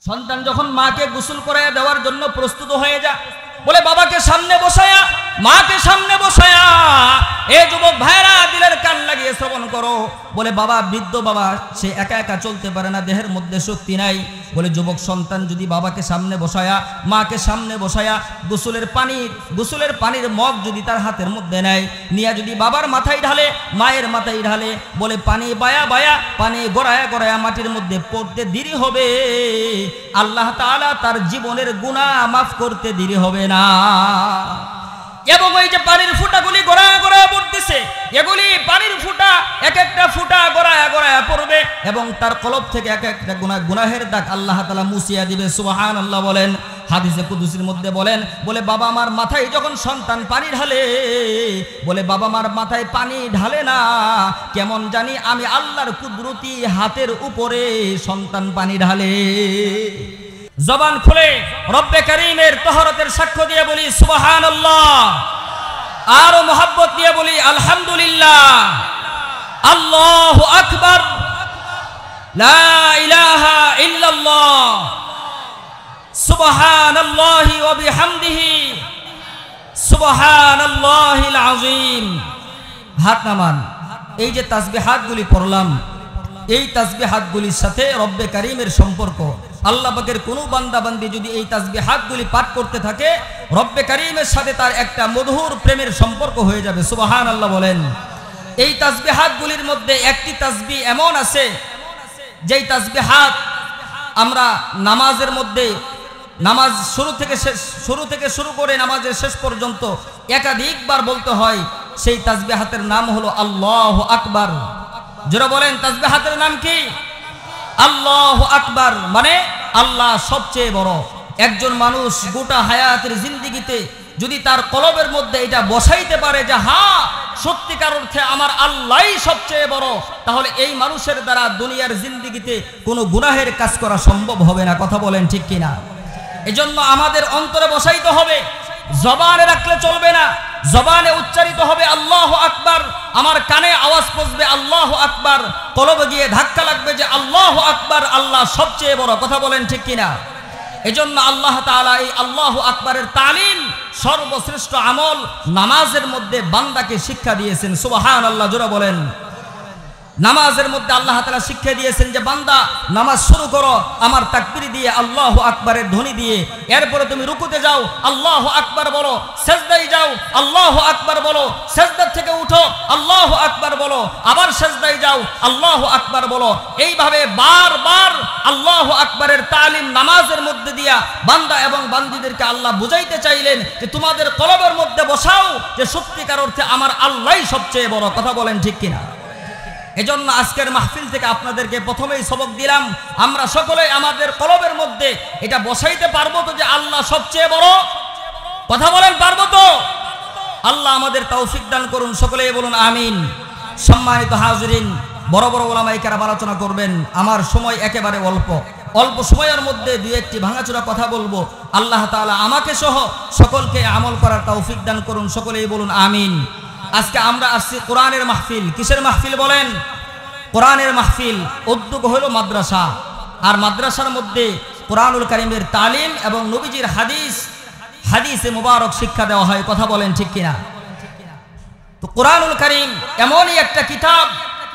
সন্তান যখন মাকে গোসল করায়া দেওয়ার জন্য প্রস্তুত হয়ে যায়, বলে বাবাকে সামনে বসায়া, মাকে সামনে বসায়া, এ যুবক ভাইরা দিলের কান লাগিয়ে শ্রবণ করো। বলে বাবা, বৃদ্ধ বাবা, সে একা একা চলতে পারে না, দেহের মধ্যে শক্তি নাই। বলে যুবক সন্তান যদি বাবাকে সামনে বসায়া, মাকে সামনে বসায়া গোসলের পানির মগ যদি তার হাতের মধ্যে নেয়, নিয়ে যদি বাবার মাথায় ঢালে, মায়ের মাথায় ঢালে, বলে পানি বায়া বায়া, পানি গড়ায়া গড়ায়া মাটির মধ্যে পড়তে দেরি হবে, আল্লাহ তাআলা তার জীবনের গুনাহ মাফ করতে দেরি হবে না। এবং ওই যে পানির ফুটাগুলি গড়ায়া গড়ায়া পড়তেছে, এগুলি পানির ফুটা এক একটা ফুটা গড়ায়া গড়ায়া পড়বে এবং তার কলব থেকে এক একটা গুনাহের দাগ আল্লাহ তাআলা মুছিয়া দিবে। সুবহানাল্লাহ বলেন। হাদিসে কুদসির মধ্যে বলেন, বলে বাবা মার মাথায় যখন সন্তান পানি ঢালে, বলে বাবা মার মাথায় পানি ঢালে না, কেমন জানি আমি আল্লাহর কুদরতি হাতের উপরে সন্তান পানি ঢালে। জবান খুলে রব্বে কারীমের তহরতের সাক্ষ্য দিয়ে বলি সুবহানাল্লাহ, আরো মোহাব্বত দিয়ে বলি আলহামদুলিল্লাহ, আল্লাহু আকবার, লা ইলাহা ইল্লাল্লাহ, সুবহানাল্লাহি ওয়া বিহামদিহি, সুবহানাল্লাহিল আযীম। হাত নামান। এই যে তাসবিহাতগুলি পড়লাম, এই তাসবিহাতগুলির সাথে রব্বে কারীমের সম্পর্ক। আল্লাহ পাকের কোনো বান্দা বান্দি যদি এই তাসবিহাতগুলি পাঠ করতে থাকে, রব্বে কারীমের সাথে তার একটা মধুর প্রেমের সম্পর্ক হয়ে যাবে। সুবহানাল্লাহ বলেন। এই তাসবিহাতগুলির মধ্যে একটি তাসবিহ এমন আছে, যেই তাসবিহাত আমরা নামাজের মধ্যে, নামাজ শুরু থেকে শুরু করে নামাজের শেষ পর্যন্ত একাধিকবার বলতে হয়। সেই তাসবিহাতের নাম হলো আল্লাহু আকবার। যারা বলেন তাসবিহাতের নাম কি? আল্লাহু আকবার, মানে আল্লাহ সবচেয়ে বড়। একজন মানুষ গোটা হায়াতের জিন্দেগিতে যদি তার কলবের মধ্যে এটা বসাইতে পারে যে হ্যাঁ, সত্যিকার অর্থে আমার আল্লাহই সবচেয়ে বড়, তাহলে এই মানুষের দ্বারা দুনিয়ার জিন্দেগিতে কোনো গুনাহের কাজ করা সম্ভব হবে না। কথা বলেন ঠিক কিনা? এজন্য আমাদের অন্তরে বসাইতে হবে, জবানে রাখলে চলবে না। জবানে উচ্চারিত হবে আল্লাহু আকবার, আমার কানে আওয়াজ পৌঁছবে আল্লাহু আকবার, কলবে গিয়ে ধাক্কা লাগবে যে আল্লাহু আকবার, আল্লাহ সবচেয়ে বড়। কথা বলেন ঠিক কিনা? এজন্য আল্লাহ তাআলা এই আল্লাহু আকবারের তালিম, সর্বশ্রেষ্ঠ আমল, নামাজের মধ্যে বান্দাকে শিক্ষা দিয়েছেন। সুবহানাল্লাহ জোরে বলেন। নামাজের মধ্যে আল্লাহ তাআলা শিক্ষা দিয়েছেন যে বান্দা নামাজ শুরু করো আমার তাকবীর দিয়ে, আল্লাহু আকবারের ধ্বনি দিয়ে, এরপরে তুমি রুকুতে যাও আল্লাহু আকবার বলো, সিজদায় যাও আল্লাহু আকবার বলো, সিজদা থেকে উঠো আল্লাহু আকবার বলো, আবার সিজদায় যাও আল্লাহু আকবার বলো। এইভাবে বারবার আল্লাহু আকবারের তালিম নামাজের মধ্যে দিয়া বান্দা এবং বান্দীদেরকে আল্লাহ বুঝাইতে চাইলেন যে তোমাদের কলবের মধ্যে বসাও যে সত্যিকার অর্থে আমার আল্লাহই সবচেয়ে বড়। কথা বলেন ঠিক কিনা? এজন্য আজকের মাহফিল থেকে আপনাদেরকে প্রথমেই সবক দিলাম, আমরা সকলে আমাদের কলবের মধ্যে এটা বসাইতে পারবো তো যে আল্লাহ সবচেয়ে বড়? কথা বলেন, পারবো তো? আল্লাহ আমাদের তৌফিক দান করুন, সকলেই বলুন আমিন। সম্মানিত হাজিরিন, বড় বড় উলামায়ে কেরাম আলোচনা করবেন, আমার সময় একেবারে অল্প সময়ের মধ্যে দুই একটি ভাঙাচোরা কথা বলবো। আল্লাহ তাআলা আমাকে সহ সকলকে আমল করার তৌফিক দান করুন, সকলেই বলুন আমিন। আজকে আমরা আসছি কোরআনের মাহফিল। কিসের মাহফিল বলেন? কোরআনের মাহফিল। উদ্যোগ হলো মাদ্রাসা, আর মাদ্রাসার মধ্যে কোরআনুল কারীমের তালিম এবং নবীজির হাদিসে মুবারক শিক্ষা দেওয়া হয়। কথা বলেন ঠিক কিনা? তো কোরআনুল কারীম এমনই একটা কিতাব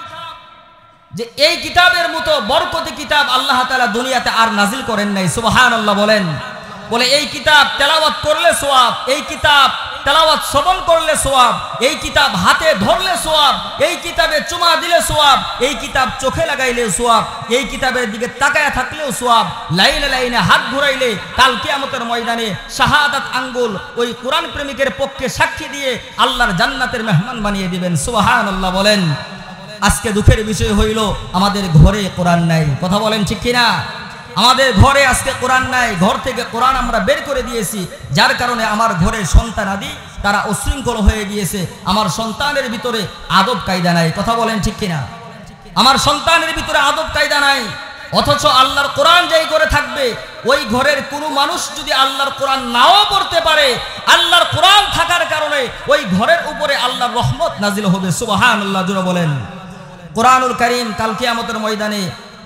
যে এই কিতাবের মতো বরকতি কিতাব আল্লাহ তাআলা দুনিয়াতে আর নাজিল করেন নাই। সুবহানাল্লাহ বলেন। বলে এই কিতাব তেলাওয়াত করলে সওয়াব, এই কিতাব তেলাওয়াত শ্রবণ করলে সওয়াব, এই কিতাব হাতে ধরলে সওয়াব, এই কিতাবে চুমা দিলে সওয়াব, এই কিতাব চোখে লাগাইলে সওয়াব, এই কিতাবের দিকে তাকায়া থাকলেও সওয়াব, লাইনে লাইনে হাত ঘুরাইলে কাল কিয়ামতের ময়দানে শাহাদাত আঙ্গুল ওই কোরআন প্রেমিকের পক্ষে সাক্ষী দিয়ে আল্লাহর জান্নাতের মেহমান বানিয়ে দিবেন। সুবহানাল্লাহ বলেন। আজকে দুঃখের বিষয় হইল আমাদের ঘরে কোরআন নাই। কথা বলেন ঠিক কিনা? আমাদের ঘরে আজকে কোরআন নাই, ঘর থেকে কোরআন আমরা বের করে দিয়েছি, যার কারণে আমার ঘরের সন্তান আদি তারা উশৃঙ্খল হয়ে গিয়েছে। আমার সন্তানের ভিতরে আদব কায়দা নাই। কথা বলেন ঠিক কিনা? আমার সন্তানের ভিতরে আদব কায়দা নাই, অথচ আল্লাহর কোরআন যেই করে থাকবে, ওই ঘরের কোনো মানুষ যদি আল্লাহর কোরআন নাও পড়তে পারে, আল্লাহর কোরআন থাকার কারণে ওই ঘরের উপরে আল্লাহর রহমত নাজিল হবে। সুবহানাল্লাহ জোরে বলেন। কোরআনুল কারীম কাল কিয়ামতের ময়দানে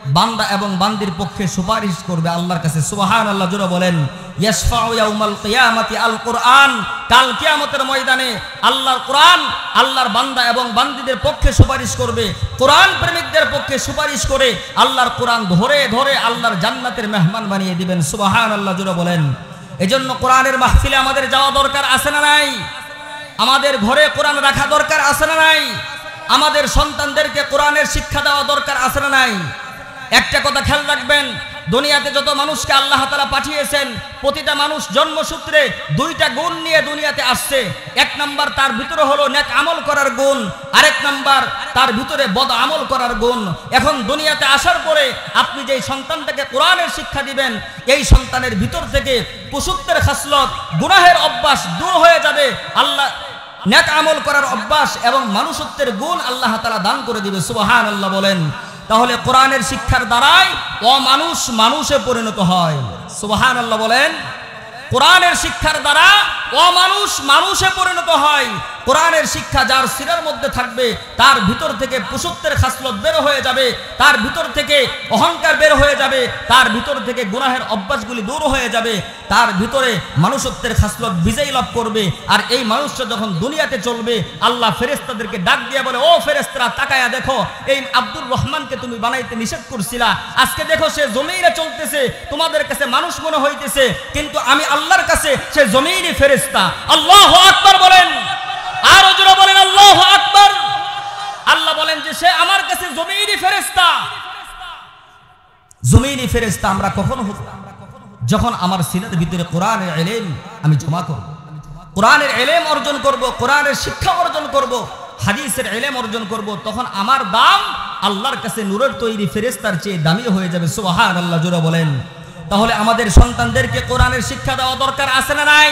বান্দা এবং বান্দির পক্ষে সুপারিশ করবে আল্লাহর কাছে। সুবহানাল্লাহ, জোরে বলেন। ইয়াশফাউ ইয়াউমাল কিয়ামাতি আল কুরআন, কাল কিয়ামতের ময়দানে আল্লাহর কুরআন আল্লাহর বান্দা এবং বান্দীদের পক্ষে সুপারিশ করবে। কুরআন প্রেমিকদের পক্ষে সুপারিশ করে আল্লাহর কুরআন ধরে ধরে আল্লাহর জান্নাতের মেহমান বানিয়ে দিবেন। সুবহানাল্লাহ, জোরে বলেন। এজন্য কোরআনের মাহফিলে আমাদের যাওয়া দরকার আছে না নাই? আমাদের ঘরে কোরআন রাখা দরকার আছে না নাই? আমাদের সন্তানদেরকে কোরআনের শিক্ষা দেওয়া দরকার আছে না নাই? একটা কথা খেয়াল রাখবেন, দুনিয়াতে যত মানুষকে আল্লাহ তাআলা পাঠিয়েছেন, প্রতিটা মানুষ জন্মসূত্রে দুইটা গুণ নিয়ে দুনিয়াতে আসছে। এক নাম্বার তার ভিতরে হলো নেক আমল করার গুণ, আরেক নাম্বার তার ভিতরে বদ আমল করার গুণ। এখন দুনিয়াতে আসার পরে আপনি যেই সন্তানটাকে কোরআনের শিক্ষা দিবেন, এই সন্তানের ভিতর থেকে পুশুত্বের খাসলত, গুনাহের অভ্যাস দূর হয়ে যাবে। আল্লাহ নেক আমল করার অভ্যাস এবং মানুষত্বের গুণ আল্লাহ তাআলা দান করে দিবে। সুবহানাল্লাহ বলেন। তাহলে কোরআনের শিক্ষার দ্বারাই অমানুষ মানুষে পরিণত হয়। সুবহানাল্লাহ বলেন। কোরআনের শিক্ষার দ্বারা অমানুষ মানুষে পরিণত হয়। কোরআনের শিক্ষা যার সিরার মধ্যে থাকবে, তার ভিতর থেকে পুশুত্বের খাসলত বের হয়ে যাবে, তার ভিতর থেকে অহংকার বের হয়ে যাবে, তার ভিতর থেকে গুনাহের অভ্যাসগুলি দূর হয়ে যাবে, তার ভিতরে মানুষত্বের খাসলত বিজয় লাভ করবে। আর এই মানুষটা যখন দুনিয়াতে চলবে, আল্লাহ ফেরেশতাদেরকে ডাক দিয়ে বলে, ও ফেরেশতারা তাকায়া দেখো, এই আব্দুর রহমানকে তুমি বানাইতে নিষেধ করছিলা, আজকে দেখো সে জমিনে চলতেছে, তোমাদের কাছে মানুষ মনে হইতেছে, কিন্তু আমি আল্লাহর কাছে সে জমিনে ফেরেশতা। আল্লাহু আকবার বলেন। আর জোরে বলেন আল্লাহু আকবার। আল্লাহ বলেন যে সে আমার কাছে জমিনি ফেরেশতা। জমিনি ফেরেশতা আমরা কখন হব? যখন আমার সিনার ভিতরে কোরআনের ইলম আমি জমা করব, কোরআনের ইলম অর্জন করব, কোরআনের শিক্ষা অর্জন করব, হাদিসের ইলম অর্জন করব, তখন আমার দাম আল্লাহর কাছে নূরের তৈরি ফেরেশতার চেয়ে দামি হয়ে যাবে। সুবহানাল্লাহ, জোরে বলেন। তাহলে আমাদের সন্তানদেরকে কোরআনের শিক্ষা দেওয়া দরকার আছে না নাই?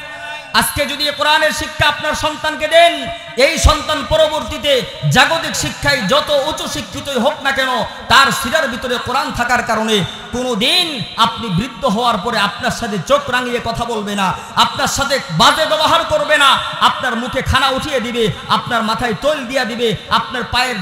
আজকে যদি কোরআনের শিক্ষা আপনার সন্তানকে দেন, এই সন্তান পরবর্তীতে জাগতিক শিক্ষায় যত উঁচু শিক্ষিতই হোক না কেন, তার সিরার ভিতরে কোরআন থাকার কারণে কোনোদিন আপনি বৃদ্ধ হওয়ার পরে আপনার সাথে চোখ রাঙিয়ে কথা বলবে না, আপনার সাথে বাজে ব্যবহার করবে না, আপনার মুখে খানা উঠিয়ে দিবে, আপনার মাথায় তৈল দিয়া দিবে, আপনার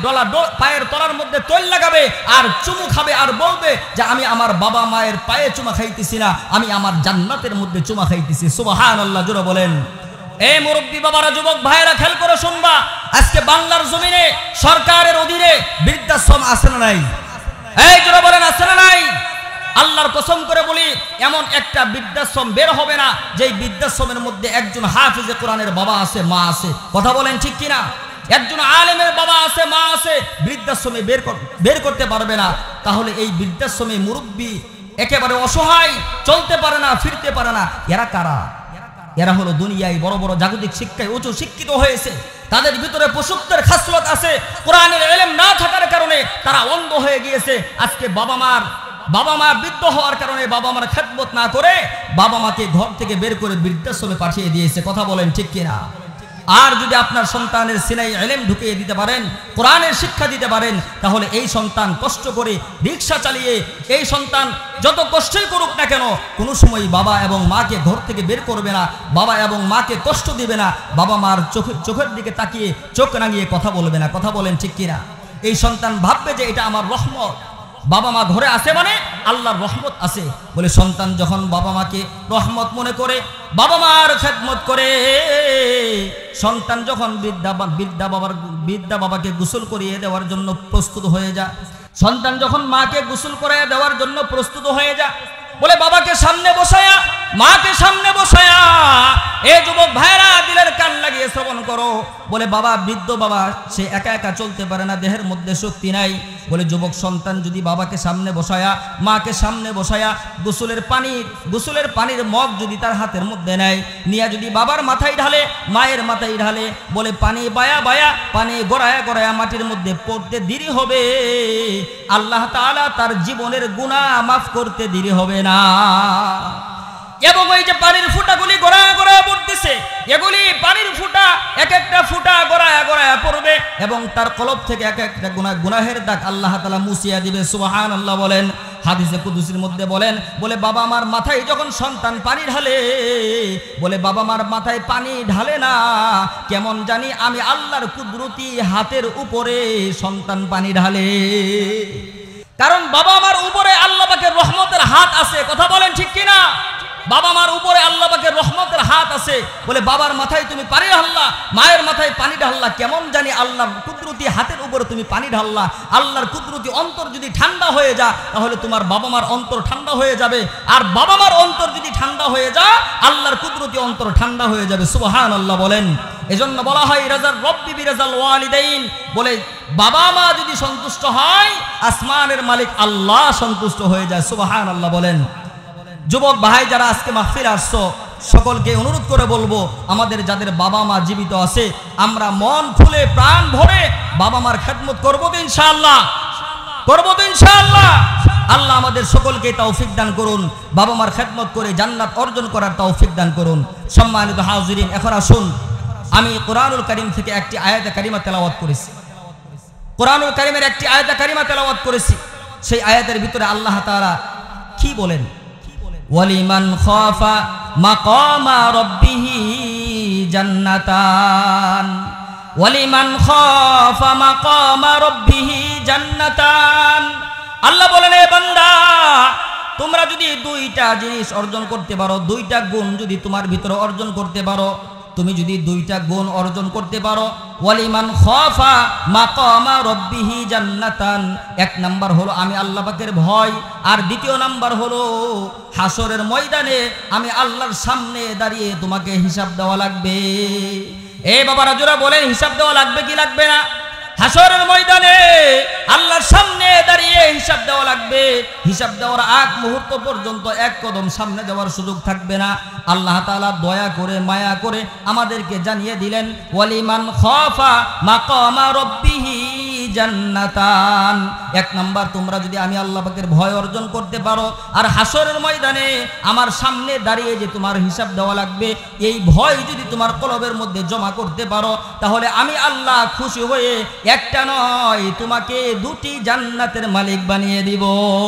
পায়ের তলার মধ্যে তৈল লাগাবে, আর চুমু খাবে, আর বলবে যে আমি আমার বাবা মায়ের পায়ে চুমা খাইতেছি না, আমি আমার জান্নাতের মধ্যে চুমা খাইতেছি। সুবহানাল্লাহ, জোরে বলেন। এই মুরব্বী বাবারা, যুবক ভাইয়েরা, খেয়াল করে শুনবা, আজকে বাংলার জমিনে সরকারের অধীনে বৃদ্ধাশ্রম আছে না নাই? এই জোরে বলেন, আছে না নাই? আল্লাহর কসম করে বলি, এমন একটা বৃদ্ধাশ্রম বের হবে না যেই বৃদ্ধাশ্রমের মধ্যে একজন হাফিজে কোরআনের বাবা আছে, মা আছে। কথা বলেন ঠিক কিনা? একজন আলেমের বাবা আছে, মা আছে, বৃদ্ধাশ্রমে বের করতে পারবে না। তাহলে এই বৃদ্ধাশ্রমে মুরব্বী একেবারে অসহায়, চলতে পারে না, ফিরতে পারে না, এরা কারা? এরা হলো দুনিয়ায় বড় বড় জাগতিক শিক্ষায় উচ্চ শিক্ষিত হয়েছে, তাদের ভিতরে পুশুত্বের খাসলত আছে, কোরআনের ইলম না থাকার কারণে তারা অন্ধ হয়ে গিয়েছে। আজকে বাবা মা বৃদ্ধ হওয়ার কারণে বাবা মার খেদমত না করে বাবা মাকে ঘর থেকে বের করে বৃদ্ধাশ্রমে পাঠিয়ে দিয়েছে। কথা বলেন ঠিক কিনা? আর যদি আপনার সন্তানের সিনাই ইলম ঢুকিয়ে দিতে পারেন, কোরআনের শিক্ষা দিতে পারেন, তাহলে এই সন্তান কষ্ট করে রিক্সা চালিয়ে, এই সন্তান যত কষ্টই করুক না কেন, কোনো সময় বাবা এবং মাকে ঘর থেকে বের করবে না, বাবা এবং মাকে কষ্ট দিবে না, বাবা মার চোখের দিকে তাকিয়ে চোখ রাঙিয়ে কথা বলবে না। কথা বলেন ঠিক কিনা? এই সন্তান ভাববে যে এটা আমার রহমত, বাবা মা ঘরে আছে মানে আল্লাহর রহমত আছে বলে। সন্তান যখন বাবা মাকে রহমত মনে করে, বাবা মার খেদমত করে, সন্তান যখন বৃদ্ধা বাবাকে গোসল করিয়ে দেওয়ার জন্য প্রস্তুত হয়ে যায়, সন্তান যখন মাকে গোসল করিয়ে দেওয়ার জন্য প্রস্তুত হয়ে যায়, বলে বাবাকে সামনে বসায়া, মাকে সামনে বসায়া, এ যুবক ভাইরা দিলের কান লাগিয়ে শ্রবণ করো, বলে বাবা, বৃদ্ধ বাবা সে একা একা চলতে পারে না, দেহের মধ্যে শক্তি নাই, বলে যুবক সন্তান যদি বাবাকে সামনে বসায়া, মাকে সামনে বসায়া গোসলের পানির মগ যদি তার হাতের মধ্যে নেয়, নিয়ে যদি বাবার মাথায় ঢালে, মায়ের মাথায় ঢালে, বলে পানি বায়া বায়া, পানি গড়ায়া গড়ায়া মাটির মধ্যে পড়তে দেরি হবে, আল্লাহ তাআলা তার জীবনের গুনাহ মাফ করতে দেরি হবে না। এবং ওই যে পানির ফুটাগুলি গড়ায়া গড়ায়া পড়তেছে, এগুলি পানির ফুটা, এক একটা ফুটা গড়ায়া গড়ায়া পড়বে, এবং তার কলব থেকে এক একটা গুনাহের দাগ আল্লাহ তাআলা মুছিয়া দিবে। সুবহানাল্লাহ বলেন। হাদিসে কুদসির মধ্যে বলেন, বলে বাবা মার মাথায় যখন সন্তান পানি ঢালে, বলে বাবা মার মাথায় পানি ঢালে না, কেমন জানি আমি আল্লাহর কুদরতি হাতের উপরে সন্তান পানি ঢালে। কারণ বাবা মার উপরে আল্লাহ পাকের রহমতের হাত আছে, কথা বলেন ঠিক কিনা? বাবা মার উপরে আল্লাহ পাকের রহমতের হাত আছে বলে বাবার মাথায় তুমি পানি ঢাললা, মায়ের মাথায় পানি ঢাললা, কেমন জানি আল্লাহর কুদরতি হাতের উপরে তুমি পানি ঢাললা। আল্লাহর কুদরতি অন্তর যদি ঠান্ডা হয়ে যায় তাহলে তোমার বাবা মার অন্তর ঠান্ডা হয়ে যাবে, আর বাবা মার অন্তর যদি ঠান্ডা হয়ে যায় আল্লাহর কুদরতি অন্তর ঠান্ডা হয়ে যাবে। সুবহানাল্লাহ বলেন। এজন্য বলা হয় রাজার রব্বি বিরাজাল ওয়ালিদাইন, বলে বাবা মা যদি সন্তুষ্ট হয় আসমানের মালিক আল্লাহ সন্তুষ্ট হয়ে যায়। সুবহানাল্লাহ বলেন। যুবক ভাই যারা আজকে মাহফিল আসছো সকলকে অনুরোধ করে বলবো, আমাদের যাদের বাবা মা জীবিত আছে আমরা মন খুলে প্রাণ ভরে বাবা মার খেদমত করবো তো ইনশাআল্লাহ, করবো তো ইনশাআল্লাহ। আল্লাহ আমাদের সকলকে তৌফিক দান করুন, বাবা মার খেদমত করে জান্নাত অর্জন করার তৌফিক দান করুন। সম্মানিত হাজিরিন, এখন আসুন আমি কোরআনুল কারীম থেকে একটি আয়াতে কারিমা তেলাওয়াত করেছি। কোরআনুল কারীমের একটি আয়াতে কারিমা তেলাওয়াত করেছি। সেই আয়াতের ভিতরে আল্লাহ তাআলা কি বলেন? ওয়ালিমান খাফা মাকামা রাব্বিহি জান্নাতান, ওয়ালিমান খাফা মাকামা রাব্বিহি জান্নাতান। আল্লাহ বলেন, এ বান্দা তোমরা যদি দুইটা জিনিস অর্জন করতে পারো, দুইটা গুণ যদি তোমার ভিতরে অর্জন করতে পারো, তুমি যদি দুইটা গুণ অর্জন করতে পারো, ওয়ালিমান খাফা মাকামা রাব্বিহি জান্নাতান, এক নাম্বার হলো আমি আল্লাহ পাকের ভয়, আর দ্বিতীয় নাম্বার হলো হাসরের ময়দানে আমি আল্লাহর সামনে দাঁড়িয়ে তোমাকে হিসাব দেওয়া লাগবে। এই বাবারা জোরা বলেন, হিসাব দেওয়া লাগবে কি লাগবে না? হাসরের ময়দানে আল্লাহর সামনে দাঁড়িয়ে হিসাব দেওয়া লাগবে। হিসাব দেওয়ার আগ মুহূর্ত পর্যন্ত এক কদম সামনে যাওয়ার সুযোগ থাকবে না। আল্লাহ তাআলা দয়া করে মায়া করে আমাদেরকে জানিয়ে দিলেন, ওয়ালিমান খাফা মাকামা রাব্বিহি জান্নাতান। এক নাম্বার, তোমরা যদি আমি আল্লাহ পাকের ভয় অর্জন করতে পারো আর হাসরের ময়দানে আমার সামনে দাঁড়িয়ে যে তোমার হিসাব দেওয়া লাগবে, এই ভয় যদি তোমার কলবের মধ্যে জমা করতে পারো, তাহলে আমি আল্লাহ খুশি হয়ে একটা নয় তোমাকে দুটি জান্নাতের মালিক বানিয়ে দিব।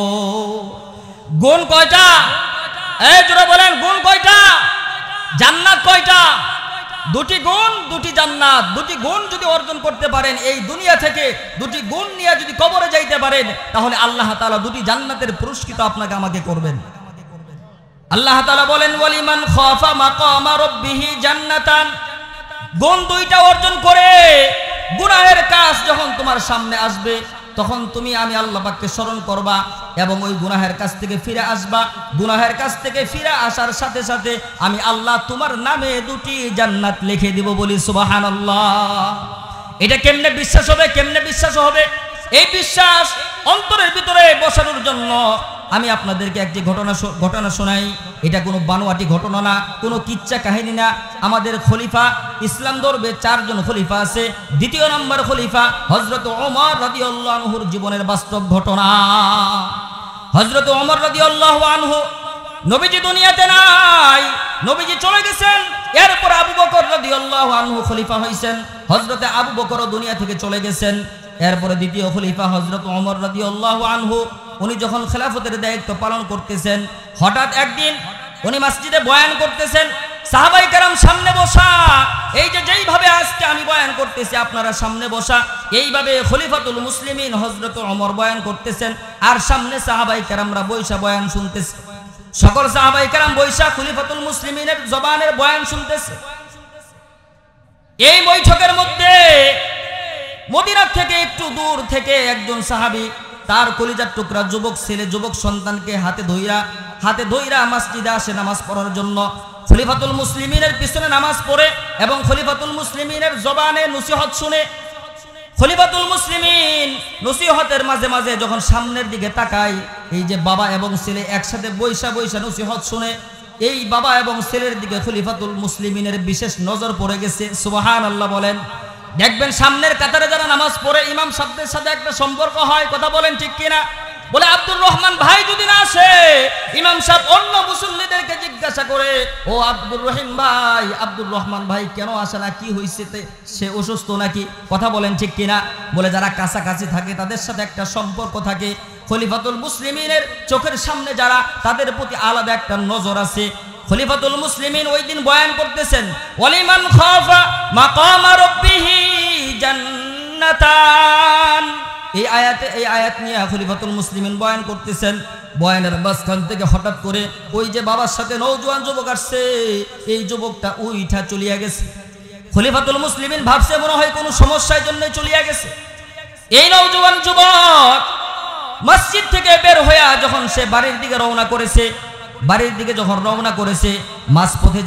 গুণ কয়টা? এই জোরে বলেন, গুণ কয়টা? জান্নাত কয়টা? দুটি গুণ, দুটি জান্নাত। দুটি গুণ যদি অর্জন করতে পারেন এই দুনিয়া থেকে, দুটি গুণ নিয়ে যদি কবরে যাইতে পারেন, তাহলে আল্লাহ তাআলা দুটি জান্নাতের পুরস্কৃত আপনাকে আমাকে করবেন। আল্লাহ তাআলা বলেন, ওয়ালিমান খাফা মাকামা রাব্বিহি জান্নাতান। গুণ দুইটা অর্জন করে গুনাহের কাজ যখন তোমার সামনে আসবে তখন তুমি আমি আল্লাহ পাককে স্মরণ করবা এবং ওই গুনাহের কাছ থেকে ফিরে আসবা। গুনাহের কাছ থেকে ফিরে আসার সাথে সাথে আমি আল্লাহ তোমার নামে দুটি জান্নাত লিখে দিব। বলি সুবহানাল্লাহ। এটা কেমনে বিশ্বাস হবে? কেমনে বিশ্বাস হবে? এই বিশ্বাস অন্তরের ভিতরে বসানোর জন্য আমি আপনাদেরকে একটি ঘটনা শোনাই। এটা কোনো বানোয়াটি ঘটনা না, কোনো কিচ্ছা কাহিনী না। আমাদের খলিফা, ইসলাম ধর্মে 4 জন খলিফা আছে। দ্বিতীয় নম্বর খলিফা হযরত ওমর রাদিয়াল্লাহু আনহুর জীবনের বাস্তব ঘটনা। হযরত ওমর রাদিয়াল্লাহু আনহু, নবীজি দুনিয়াতে নাই, নবীজি চলে গেছেন। এরপর আবু বকর রাদিয়াল্লাহু আনহু খলিফা হয়েছেন। হযরত আবু বকর দুনিয়া থেকে চলে গেছেন। এরপরে দ্বিতীয় খলিফা হযরত ওমর রাদিয়াল্লাহু আনহু, উনি যখন খেলাফতের দায়িত্ব পালন করতেছেন, হঠাৎ একদিন উনি মসজিদে বয়ান করতেছেন। সাহাবায়ে কেরাম সামনে বসা, এই যে যেইভাবে আজকে আমি বয়ান করতেছি আপনারা সামনে বসা, এইভাবে খলিফাতুল মুসলিমিন হযরত ওমর বয়ান করতেছেন, আর সামনে সাহাবায়ে কেরামরা বৈশা বয়ান শুনতেছে। সকল সাহাবায়ে কেরাম বৈশা খলিফাতুল মুসলিমিনের জবানের বয়ান শুনতেছে। এই বৈঠকের মধ্যে মদিনা থেকে একটু দূর থেকে একজন সাহাবী তার কলিজার টুকরা যুবক ছেলে, যুবক সন্তানকে হাতে ধইরা মসজিদে আসে নামাজ পড়ার জন্য। খলিফাতুল মুসলিমিনের পিছনে নামাজ পড়ে এবং খলিফাতুল মুসলিমিনের জবানে নসিহত শুনে। খলিফাতুল মুসলিমিন নসিহতের মাঝে মাঝে যখন সামনের দিকে তাকায়, এই যে বাবা এবং ছেলে একসাথে বৈশা নসিহত শুনে, এই বাবা এবং ছেলের দিকে খলিফাতুল মুসলিমিনের বিশেষ নজর পড়ে গেছে। সুবহানাল্লাহ বলেন। দেখবেন সামনের কাতারে যারা নামাজ পড়ে ইমাম সাহেবের সাথে একটা সম্পর্ক হয়, কথা বলেন ঠিক কিনা? বলে আব্দুর রহমান ভাই যদি না আসে, ইমাম সাহেব অন্য মুসল্লিদেরকে জিজ্ঞাসা করে, ও আব্দুর রহিম ভাই, আব্দুর রহমান ভাই কেন আসে না, কি হয়েছে, সে অসুস্থ নাকি? কথা বলেন ঠিক কিনা? বলে যারা কাছাকাছি থাকে তাদের সাথে একটা সম্পর্ক থাকে। খলিফাতুল মুসলিমিনের চোখের সামনে যারা, তাদের প্রতি আলাদা একটা নজর আছে। খলিফাতুল মুসলিমিন ওই দিন বয়ান করতেছেন, ওয়ালিমান খাফা মাকামা রাব্বিহি জান্নাতান। এই আয়াত নিয়ে খলিফাতুল মুসলিমিন বয়ান করতেছেন। বয়ানের মাঝখান থেকে হঠাৎ করে ওই যে বাবার সাথে নওজোয়ান যুবক আসছে, এই যুবকটা উইঠা চলিয়া গেছে। খলিফাতুল মুসলিমিন ভাবছে মনে হয় কোনো সমস্যার জন্য চলিয়া গেছে। এই নওজোয়ান যুবক মসজিদ থেকে বের হইয়া যখন সে বাড়ির দিকে রওনা করেছে, মাঝপথে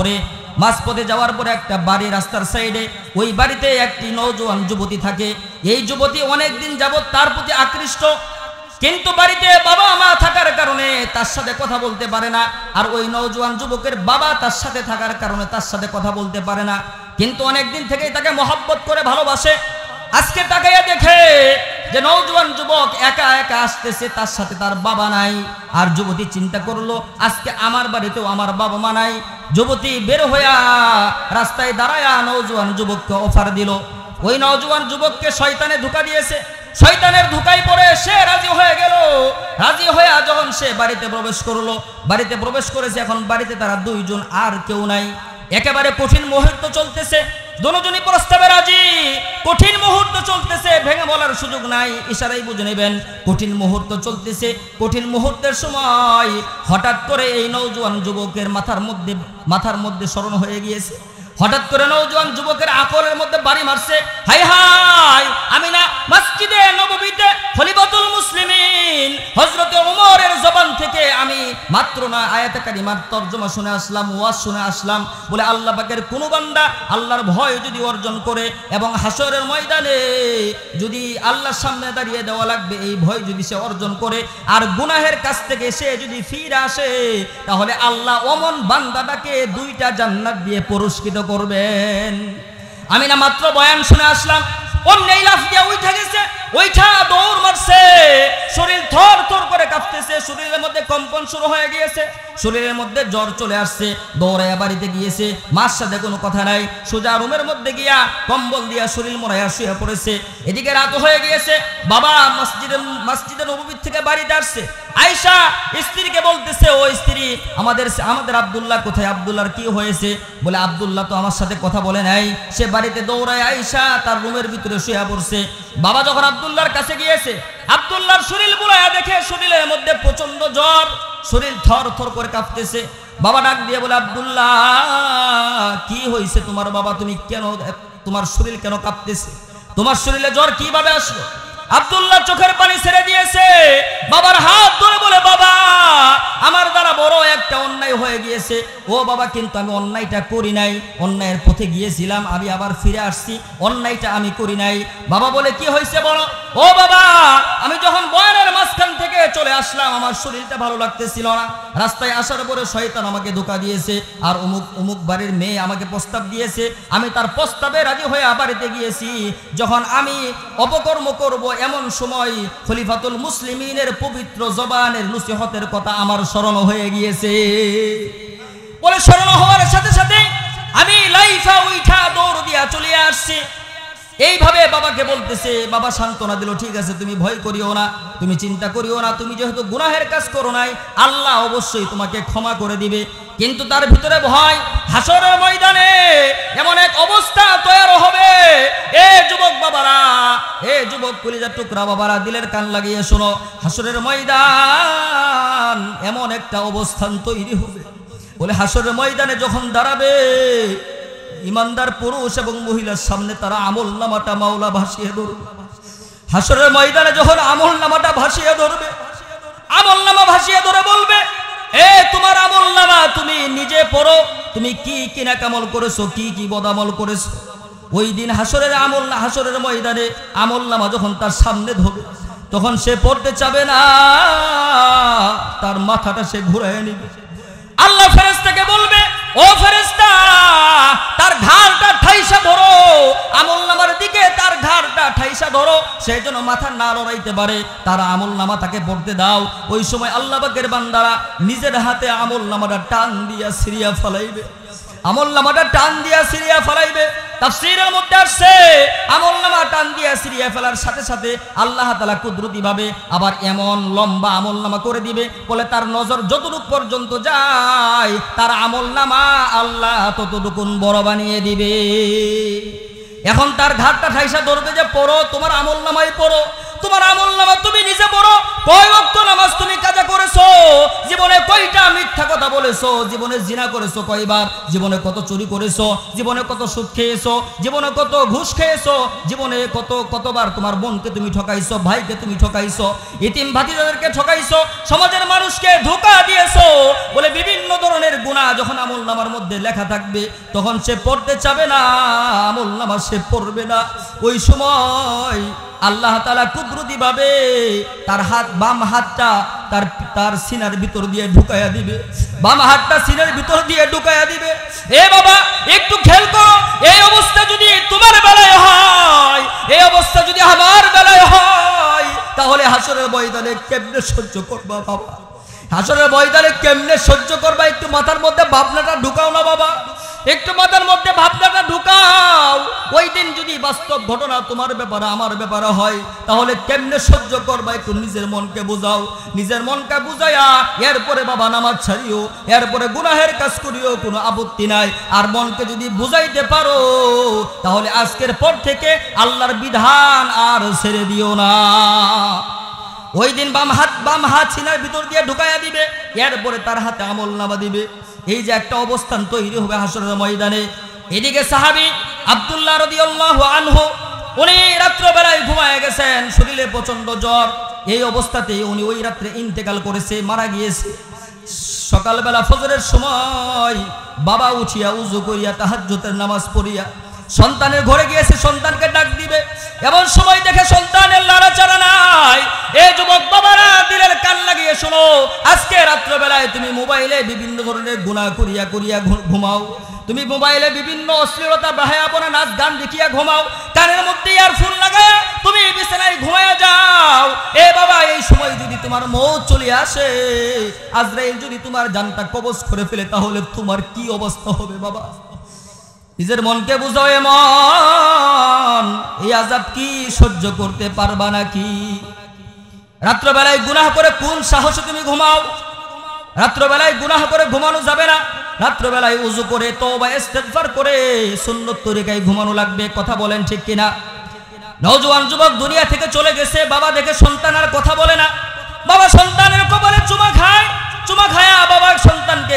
যাওয়ার পরে একটা বাড়ি রাস্তার সাইডে, ওই বাড়িতে একটি নওজোয়ান যুবতী থাকে। এই যুবতী অনেকদিন যাবত তার প্রতি আকৃষ্ট, কিন্তু বাড়িতে বাবা মা থাকার কারণে তার সাথে কথা বলতে পারে না। আর ওই নওজোয়ান যুবকের বাবা তার সাথে থাকার কারণে তার সাথে কথা বলতে পারে না, কিন্তু অনেকদিন থেকেই তাকে মহব্বত করে ভালোবাসে। আজকে তাকাইয়া দেখে যে নওজোয়ান যুবক একা একা আসতেছে, তার সাথে তার বাবা নাই। আর যুবতী চিন্তা করলো আজকে আমার বাড়িতেও আমার বাবা মা নাই। যুবতী বের হইয়া রাস্তায় দাঁড়ায়া নওজোয়ান যুবককে অফার দিল। ওই নওজোয়ান যুবককে শয়তানে ধোঁকা দিয়েছে, শয়তানের ধোঁকায় পড়ে সে রাজি হয়ে গেল। রাজি হইয়া যখন সে বাড়িতে প্রবেশ করলো, বাড়িতে প্রবেশ করেছে, এখন বাড়িতে তারা দুইজন, আর কেউ নাই। একেবারে কঠিন মুহূর্ত চলতেছে, দুজনই প্রস্তাবে রাজি। কঠিন মুহূর্ত চলতেছে, ভেঙে বলার সুযোগ নাই, ইশারাই বুঝে নেবেন। কঠিন মুহূর্ত চলতেছে, কঠিন মুহূর্তের সময় হঠাৎ করে এই নওজোয়ান যুবকের মাথার মধ্যে স্মরণ হয়ে গিয়েছে। হঠাৎ করে নওজোয়ান যুবকের আকলের মধ্যে বাড়ি মারছে। হাই হাই, আমি না মসজিদে নববীতে খলিফাতুল মুসলিমিন হযরতে ওমরের জবান থেকে আমি মাত্র না আয়াতে কারিমার তরজমা শুনে আসলাম, ওয়াজ শুনে আসলাম। বলে আল্লাহ পাকের কোন বান্দা আল্লাহর ভয় যদি অর্জন করে এবং হাসরের ময়দানে যদি আল্লাহর সামনে দাঁড়িয়ে দেওয়া লাগবে এই ভয় যদি সে অর্জন করে আর গুনাহের কাছ থেকে সে যদি ফিরে আসে, তাহলে আল্লাহ ওমন বান্দাটাকে 2টা জান্নাত দিয়ে পুরস্কৃত করবেন। আমি না মাত্র বয়ান শুনে আসলাম, অন্যই লাফ দিয়ে উঠে গেছে, ওইটা দৌড় মারছে, শরীর থর থর করে কাঁপতেছে, শরীরের মধ্যে কম্পন শুরু হয়ে গিয়েছে, শরীরের মধ্যে জ্বর চলে আসছে। দৌড়াইয়া বাড়িতে গিয়েছে, মার সাথে কোনো কথা নাই, সোজা রুমের মধ্যে গিয়া কম্বল দিয়া শরীর মোড়াইয়া শুয়ে পড়েছে। এদিকে রাত হয়ে গিয়েছে, বাবা মসজিদে নববী থেকে বাড়িতে আসছে। আয়েশা স্ত্রীকে বলতেছে, ও স্ত্রী, আমাদের আব্দুল্লাহ কোথায়? আব্দুল্লাহর কি হয়েছে? বলে আব্দুল্লাহ তো আমার সাথে কথা বলে নাই, সে বাড়িতে দৌড়ায় আয়েশা তার রুমের ভিতরে শুয়ে পড়ছে। বাবা যখন আব্দুল্লাহর কাছে গিয়েছে, আব্দুল্লাহর শরীর বুলাইয়া দেখে শরীরের মধ্যে প্রচন্ড জ্বর, শরীর থর থর করে কাঁপতেছে। বাবা ডাক দিয়ে বলে, আব্দুল্লাহ কি হয়েছে তোমার? বাবা তুমি কেন, তোমার শরীর কেন কাঁপতেছে? তোমার শরীরে জ্বর কিভাবে আসলো? আব্দুল্লাহ চোখের পানি ছেড়ে দিয়েছে, বাবার হাত ধরে বলে, বাবা আমার দ্বারা বড় একটা অন্যায় হয়ে গিয়েছে। ও বাবা, কিন্তু আমি অন্যায়টা করি নাই, অন্যায়ের পথে গিয়েছিলাম, আমি আবার ফিরে আসছি, অন্যায়টা আমি করি নাই। বাবা বলে, কি হয়েছে বলো? ও বাবা, আমি যখন বয়ানের মাঝখান থেকে চলে আসলাম, আমার শরীরটা ভালো লাগতেছিল না, রাস্তায় আসার পরে শয়তান আমাকে ধোঁকা দিয়েছে, আর অমুক বাড়ির মেয়ে আমাকে প্রস্তাব দিয়েছে, আমি তার প্রস্তাবে রাজি হয়ে বাড়িতে গিয়েছি। যখন আমি অপকর্ম করব এমন সময় খলিফাতুল মুসলিমিনের পবিত্র জবানের নসিহতের কথা আমার স্মরণ হয়ে গিয়েছে। বলে স্মরণ হওয়ার সাথে সাথে আমি লাইফা উঠা দৌড় দিয়া চলে আসছি। এইভাবে বাবাকে বলতেছে, বাবা সান্ত্বনা দিল, ঠিক আছে তুমি ভয় করিও না, তুমি চিন্তা করিও না, তুমি যেহেতু গুনাহের কাজ করো নাই, আল্লাহ অবশ্যই তোমাকে ক্ষমা করে দিবে। কিন্তু তার ভিতরে ভয়, হাসরের ময়দানে এমন এক অবস্থা তৈরি হবে। এ যুবক বাবারা, এ যুবক কলিজার টুকরা বাবারা, দিলের কান লাগিয়ে শোনো, হাসরের ময়দান এমন একটা অবস্থান তৈরি হবে। বলে হাসরের ময়দানে যখন দাঁড়াবে, ইমানদার পুরুষ এবং মহিলার সামনে তারা আমল নামাটা মাওলা ভাসিয়ে ধরবে। হাসরের ময়দানে যখন আমল নামাটা ভাসিয়ে ধরবে, আমল নামা ভাসিয়ে ধরে বলবে, এ তোমার আমল নামা তুমি নিজে পড়ো, তুমি কি কি নেকামল করেছো, কি কি বদামল করেছো। ওই দিন হাসরের ময়দানে আমল নামা যখন তার সামনে ধরবে, তখন সে পড়তে চাবে না, তার মাথাটা সে ঘুরায় নিবে। আল্লাহ ফেরেশতাকে বলবে, ও ফেরেশতা, তার ঘাড়টা ঠাইসা ধরো, আমলনামার দিকে তার ঘাড়টা ঠাইসা ধরো, সেই জন্য মাথা না লড়াইতে পারে, তার আমলনামা তাকে পড়তে দাও। ওই সময় আল্লাহ পাকের বান্দারা নিজের হাতে আমলনামাটা টান দিয়া সিরিয়া ফলাইবে, আমলনামাটা টান দিয়া সিরিয়া ফলাইবে। তাফসীরের মধ্যে আসছে, আমলনামা টান দিয়া সিরিয়া ফেলার সাথে সাথে আল্লাহ তাআলা কুদরতি ভাবে আবার এমন লম্বা আমলনামা করে দিবে, বলে তার নজর যতটুকু পর্যন্ত যায় তার আমলনামা আল্লাহ ততটুকুন বড় বানিয়ে দিবে। এখন তার ঘাটটা ঠাইসা ধরবে যে পড়ো, তোমার আমলনামাই পড়ো। তোমার আমলনামা তুমি নিজে পড়ো, কয় ওয়াক্ত নামাজ তুমি কাজা করেছো, জীবনে কয়টা মিথ্যা কথা বলেছো, জীবনে জিনা করেছো কয়বার, জীবনে কত চুরি করেছো, জীবনে কত সুদ খেয়েছো, জীবনে কত ঘুষ খেয়েছো, জীবনে কতবার তোমার বোনকে তুমি ঠকাইছো, ভাইকে তুমি ঠকাইছো, ইতিম ভাতিজাদেরকে ঠকাইছো, সমাজের মানুষকে ধোঁকা দিয়েছো। বলে বিভিন্ন ধরনের গুনাহ যখন আমলনামার মধ্যে লেখা থাকবে তখন সে পড়তে চাবে না, আমলনামা সে পড়বে না। ওই সময় আল্লাহ তাআলা কুদরতি ভাবে তার হাত, বাম হাতটা তার সিনার ভিতর দিয়ে ঢুকাইয়া দিবে, বাম হাতটা সিনার ভিতর দিয়ে ঢুকাইয়া দিবে। এ বাবা একটু খেয়াল করো, এই অবস্থা যদি তোমার বেলায় হয়, এই অবস্থা যদি আমার বেলায় হয়, তাহলে হাসরের ময়দানে কেমনে সহ্য করবা বাবা? হাসরের ময়দানে কেমনে সহ্য করবা? একটু মাথার মধ্যে ভাবনাটা ঢুকাও না বাবা, একটু মাথার মধ্যে ভাবনাটা ঢুকাও। ওই দিন যদি বাস্তব ঘটনা তোমার ব্যাপারে আমার ব্যাপারে হয় তাহলে কেমনে সহ্য করবা? একটু নিজের মনকে বুঝাও, নিজের মনকে বুঝাইয়া এরপরে বাবা নামাজ ছাড়িও, এরপরে গুনাহের কাজ করিও, কোনো আপত্তি নাই। আর মনকে যদি বুঝাইতে পারো তাহলে আজকের পর থেকে আল্লাহর বিধান আর ছেড়ে দিও না। ওই দিন বাম হাত সিনার ভিতর দিয়ে ঢুকাইয়া দিবে, এরপরে তার হাতে আমলনামা দিবে। এই যে একটা অবস্থান তৈরি হবে হাসরের ময়দানে। এদিকে সাহাবী আব্দুল্লাহ রাদিয়াল্লাহু আনহু, উনি রাত্রবেলায় ঘুমায় গেছেন, শরীরে প্রচন্ড জ্বর। এই অবস্থাতে উনি ওই রাত্রে ইন্তেকাল করেছে, মারা গিয়েছে। সকালবেলা ফজরের সময় বাবা উঠিয়া উযু করিয়া তাহাজ্জুদের নামাজ পড়িয়া সন্তানের ঘরে গিয়েছে, সন্তানকে ডাক দিবে। এমন সময় দেখে সন্তানের লড়াচড়া নাই। এই যুবক বাবারা দিলের কান লাগিয়ে শোনো, আজকে রাত্রবেলায় তুমি মোবাইলে বিভিন্ন ধরনের গুনাহ করিয়া করিয়া ঘুমাও, তুমি মোবাইলে বিভিন্ন অশ্লীলতা বাহায়াপনা নাচ গান দেখিয়া ঘুমাও, কানের মধ্যে ইয়ারফোন লাগায়া তুমি বিছানায় ঘুমায়া যাও। এ বাবা এই সময় যদি তোমার মওত চলে আসে, আজরাইল যদি তোমার জানটা কবজ করে ফেলে, তাহলে তোমার কি অবস্থা হবে বাবা? নিজের মনকে বুঝাও, এমন এই আযাব কি সহ্য করতে পারবা নাকি? রাত্রবেলায় গুনাহ করে কোন সাহসে তুমি ঘুমাও? রাত্রবেলায় গুনাহ করে ঘুমানো যাবে না। রাত্রবেলায় উযু করে তওবা ইস্তেগফার করে সুন্নত তরিকায় ঘুমানো লাগবে। কথা বলেন ঠিক কিনা? নওজোয়ান যুবক দুনিয়া থেকে চলে গেছে, বাবা দেখে সন্তান আর কথা বলে না। বাবা সন্তানের কবরে চুমা খায়, চুমা খায়া বাবা সন্তানকে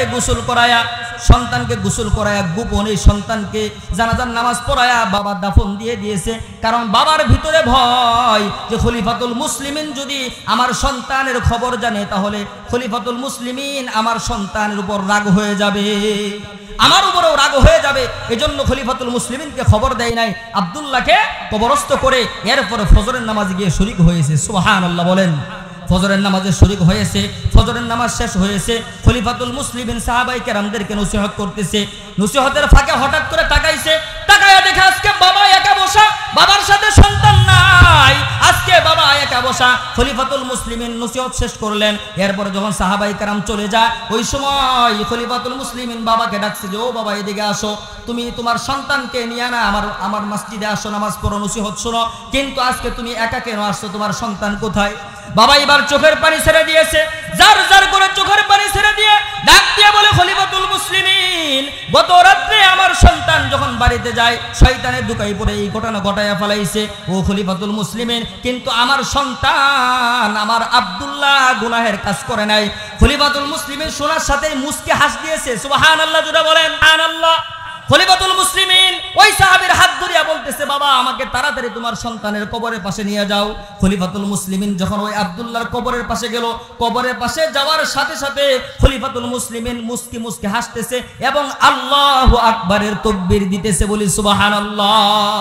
গোসল করায়া গোপনে সন্তানকে জানাজার নামাজ পড়ায়া বাবা দাফন দিয়ে দিয়েছে। কারণ বাবার ভিতরে ভয় যে খলিফাতুল মুসলিমিন যদি আমার সন্তানের খবর জানে তাহলে খলিফাতুল মুসলিমিন আমার সন্তানের উপর রাগ হয়ে যাবে, আমার উপরেও রাগ হয়ে যাবে। এজন্য খলিফাতুল মুসলিমিনকে খবর দেয় নাই, আব্দুল্লাহকে কবরস্থ করে এরপরে ফজরের নামাজ গিয়ে শরীক হয়েছে। সুবহানাল্লাহ বলেন। ফজরের নামাজে শরীক হয়েছে, ফজরের নামাজ শেষ হয়েছে, খলিফাতুল মুসলিমিন সাহাবায়ে কেরামদেরকে নসিহত করতেছে। নসিহতের ফাঁকে হঠাৎ করে তাকাইছে, তাকায়া দেখে আজকে বাবা একা বসা, বাবার সাথে সন্তান নাই, আজকে বাবা একা বসা। খলিফাতুল মুসলিমিন নসিহত শেষ করলেন। এরপরে যখন সাহাবায়ে কেরাম চলে যায়, ওই সময় খলিফাতুল মুসলিমিন বাবাকে ডাকছে যে ও বাবা এদিকে আসো, তুমি তোমার সন্তানকে নিয়ে না আমার মসজিদে আসো, নামাজ পড়ো, নসিহত শোনো। কিন্তু আজকে তুমি একা কেন আসছো? তোমার সন্তান কোথায়? বাবা এবার চোখের পানি ছেড়ে দিয়েছে, জার জার করে চোখের পানি ছেড়ে দিয়ে ডাক দিয়ে বলে খলিফাতুল মুসলিমিন, গত রাত্রে আমার সন্তান যখন বাড়িতে যায় শয়তানের দুকাই পড়ে এই ঘটনা ঘটায়া ফেলাইছে ও খলিফাতুল মুসলিমিন, কিন্তু আমার সন্তান আমার আব্দুল্লাহ গুনাহের কাজ করে নাই। খলিফাতুল মুসলিমিন শোনার সাথে মুস্কি হাস দিয়েছে। সুবহানাল্লাহ জোরে বলেন সুবহানাল্লাহ। খলিফাতুল মুসলিমিন ওই সাহাবীর হাত ধরিয়া বলতেছে, বাবা আমাকে তাড়াতাড়ি তোমার সন্তানের কবরের পাশে নিয়ে যাও। খলিফাতুল মুসলিমিন যখন ওই আব্দুল্লাহর কবরের পাশে গেল, কবরের পাশে যাওয়ার সাথে সাথে খলিফাতুল মুসলিমিন মুস্কি মুস্কি হাসতেছে এবং আল্লাহু আকবারের তাকবীর দিতেছে। বলি সুবহানাল্লাহ।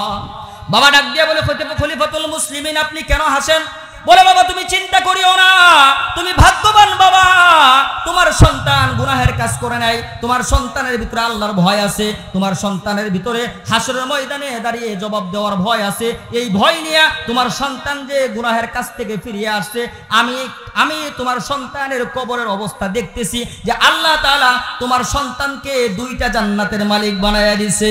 বাবা ডাক দিয়া বলে, খলিফাতুল মুসলিমিন আপনি কেন হাসেন? বলে বাবা তুমি চিন্তা করিও না, তুমি ভাগ্যবান বাবা, তোমার সন্তান গুনাহের কাজ করে নাই, তোমার সন্তানের ভিতরে আল্লাহর ভয় আছে, তোমার সন্তানের ভিতরে হাসরের ময়দানে দাঁড়িয়ে জবাব দেওয়ার ভয় আছে। এই ভয় নিয়ে তোমার সন্তান যে গুনাহের কাছ থেকে ফিরিয়ে আসছে, আমি তোমার সন্তানের কবরের অবস্থা দেখতেছি যে আল্লাহ তাআলা তোমার সন্তানকে 2টা জান্নাতের মালিক বানায়া দিয়েছে।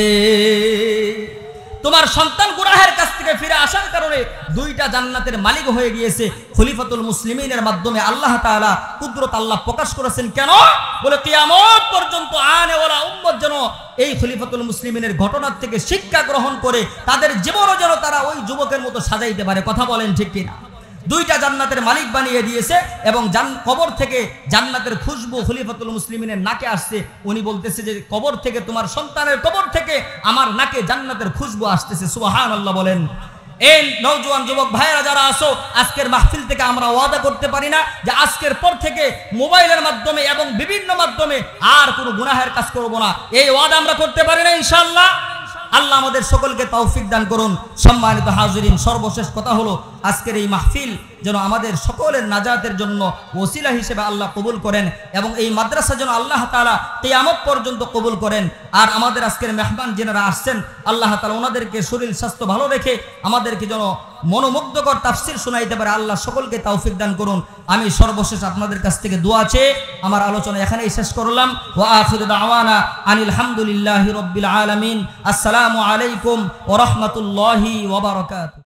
তোমার সন্তান গুনাহের কাছ থেকে ফিরে আসার কারণে 2টা জান্নাতের মালিক হয়ে গিয়েছে। খলিফাতুল মুসলিমিনের মাধ্যমে আল্লাহ তাআলা কুদরত আল্লাহ প্রকাশ করেছেন। কেন? বলে কিয়ামত পর্যন্ত আনেওয়ালা উম্মত যেন এই খলিফাতুল মুসলিমিনের ঘটনার থেকে শিক্ষা গ্রহণ করে তাদের জীবনও যেন তারা ওই যুবকের মতো সাজাইতে পারে। কথা বলেন ঠিক কিনা? দুইটা জান্নাতের মালিক বানিয়ে দিয়েছে এবং কবর থেকে জান্নাতের খুশবু খলিফাতুল মুসলিমিনের নাকে আসছে। উনি বলতেছে যে কবর থেকে, তোমার সন্তানের কবর থেকে আমার নাকে জান্নাতের খুশবু আসতেছে। সুবহানাল্লাহ বলেন। এই নওজোয়ান যুবক ভাইয়েরা যারা আসো, আজকের মাহফিল থেকে আমরা ওয়াদা করতে পারি না যে আজকের পর থেকে মোবাইলের মাধ্যমে এবং বিভিন্ন মাধ্যমে আর কোনো গুনাহের কাজ করব না। এই ওয়াদা আমরা করতে পারি না ইনশাআল্লাহ। আল্লাহ আমাদের সকলকে তৌফিক দান করুন। সম্মানিত হাজিরিন, সর্বশেষ কথা হলো আজকের এই মাহফিল যেন আমাদের সকলের নাজাতের জন্য ওসিলা হিসেবে আল্লাহ কবুল করেন এবং এই মাদ্রাসা যেন আল্লাহ তাআলা কিয়ামত পর্যন্ত কবুল করেন। আর আমাদের আজকের মেহমান যারা আসছেন, আল্লাহ তাআলা ওনাদেরকে শরীর স্বাস্থ্য ভালো রেখে আমাদেরকে যেন মনোমুগ্ধকর তাফসীর শোনাইতে পারে। আল্লাহ সকলকে তৌফিক দান করুন। আমি সর্বশেষ আপনাদের কাছ থেকে দোয়া চেয়ে আমার আলোচনা এখানেই শেষ করলাম। ওয়া আখিরু দাওয়ানা আনিল হামদুলিল্লাহি রাব্বিল আলামিন। আসসালামু আলাইকুম ওয়া রাহমাতুল্লাহি ওয়া বারাকাতুহু।